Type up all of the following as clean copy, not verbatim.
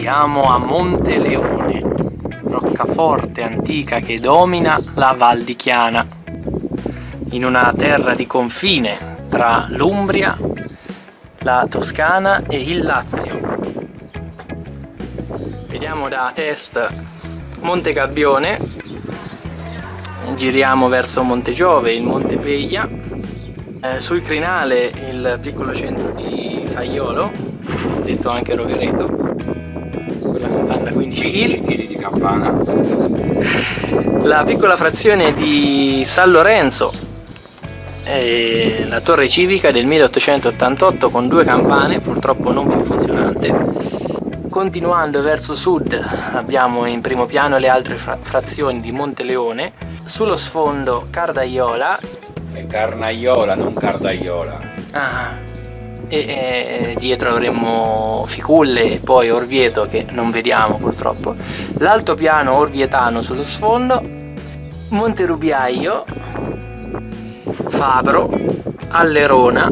Siamo a Monteleone, roccaforte antica che domina la Val di Chiana, in una terra di confine tra l'Umbria, la Toscana e il Lazio. Vediamo da est Monte Gabbione, giriamo verso Monte Giove, il Monte Peglia, sul crinale il piccolo centro di Faiolo, detto anche Rovereto, con la campana 15 kg di campana, la piccola frazione di San Lorenzo, la torre civica del 1888 con 2 campane, purtroppo non più funzionante. Continuando verso sud abbiamo in primo piano le altre frazioni di Monteleone, sullo sfondo Cardaiola. è Carnaiola, non Cardaiola. E dietro avremo Ficulle e poi Orvieto, che non vediamo purtroppo. L'altopiano orvietano sullo sfondo, Monterubiaio, Fabro, Allerona,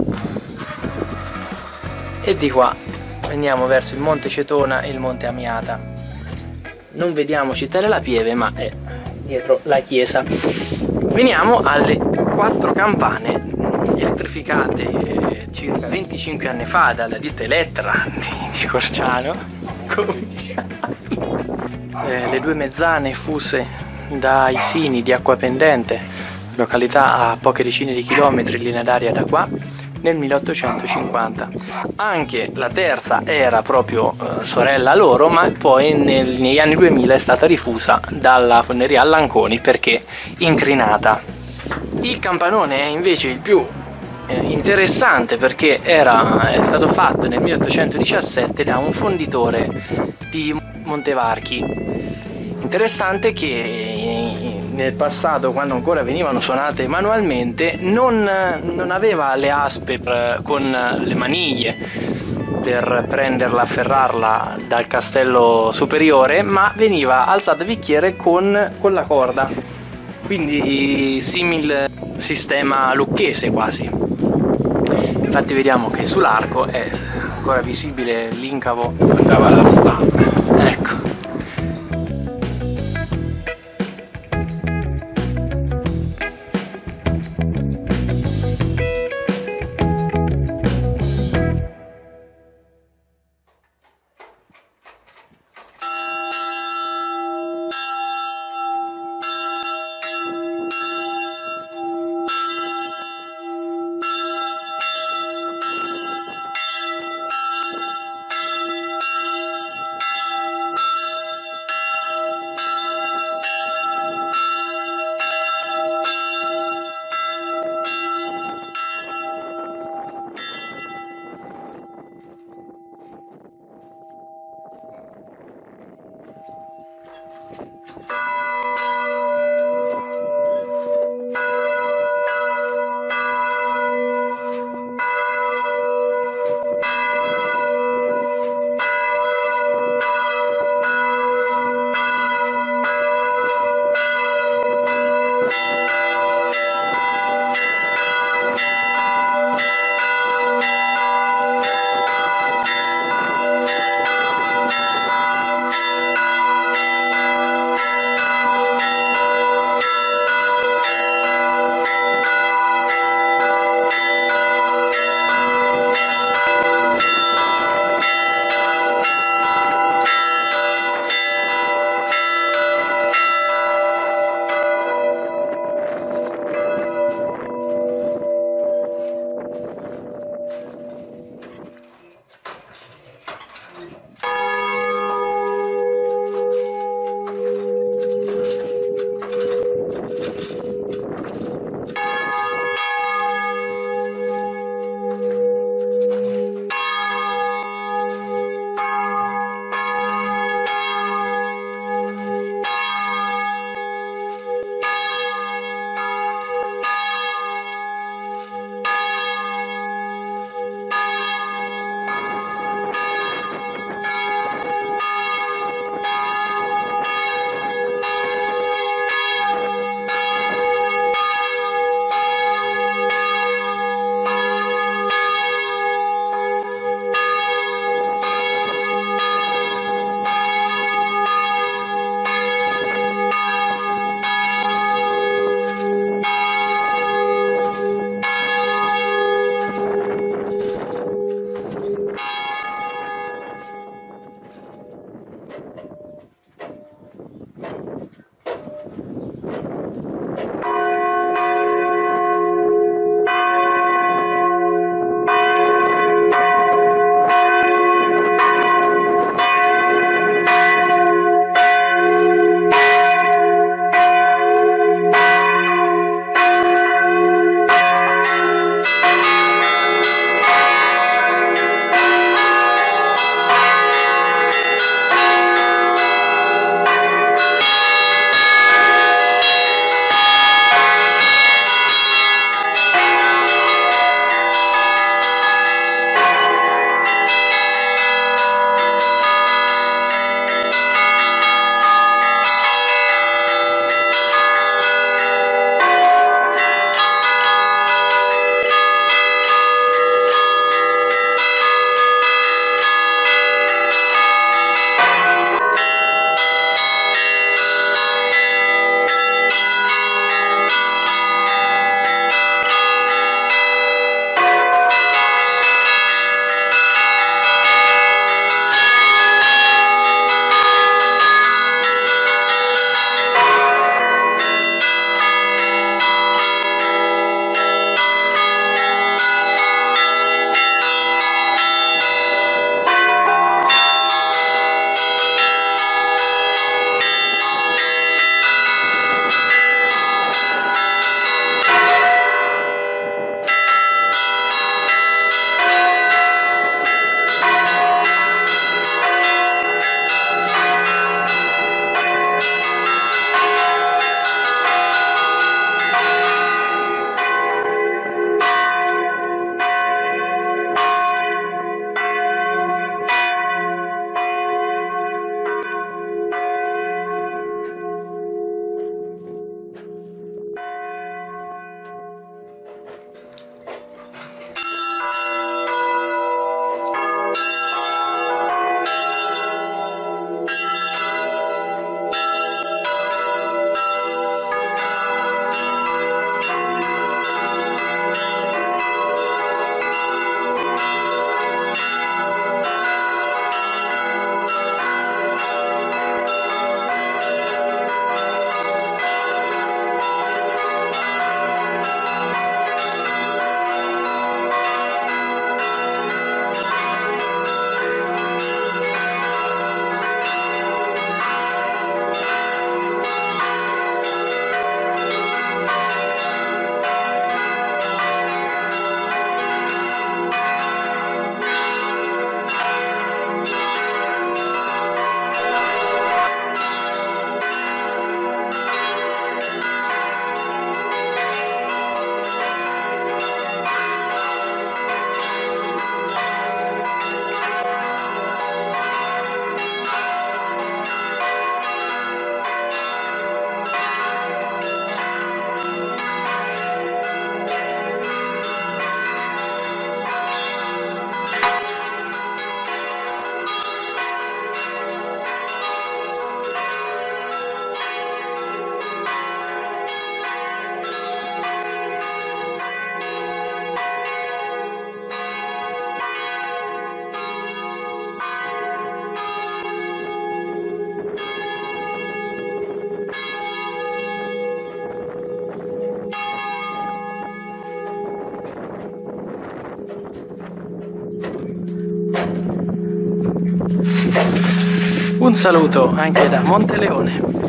e di qua andiamo verso il Monte Cetona e il Monte Amiata. Non vediamo Città della Pieve, ma è dietro la chiesa. Veniamo alle 4 campane elettrificate circa 25 anni fa dalla ditta Elettra di Corciano. Le 2 mezzane fuse dai Sini di Acquapendente, località a poche decine di chilometri in linea d'aria da qua, nel 1850. Anche la terza era proprio sorella loro, ma poi negli anni 2000 è stata rifusa dalla fonderia Allanconi perché incrinata. Il campanone è invece il più interessante perché è stato fatto nel 1817 da un fonditore di Montevarchi. Interessante che nel passato, quando ancora venivano suonate manualmente, non aveva le aspe con le maniglie per prenderla, afferrarla dal castello superiore, ma veniva alzata a bicchiere con la corda, quindi simile sistema lucchese quasi. Infatti vediamo che sull'arco è ancora visibile l'incavo, Andava alla stampa. ecco. Un saluto anche da Monteleone.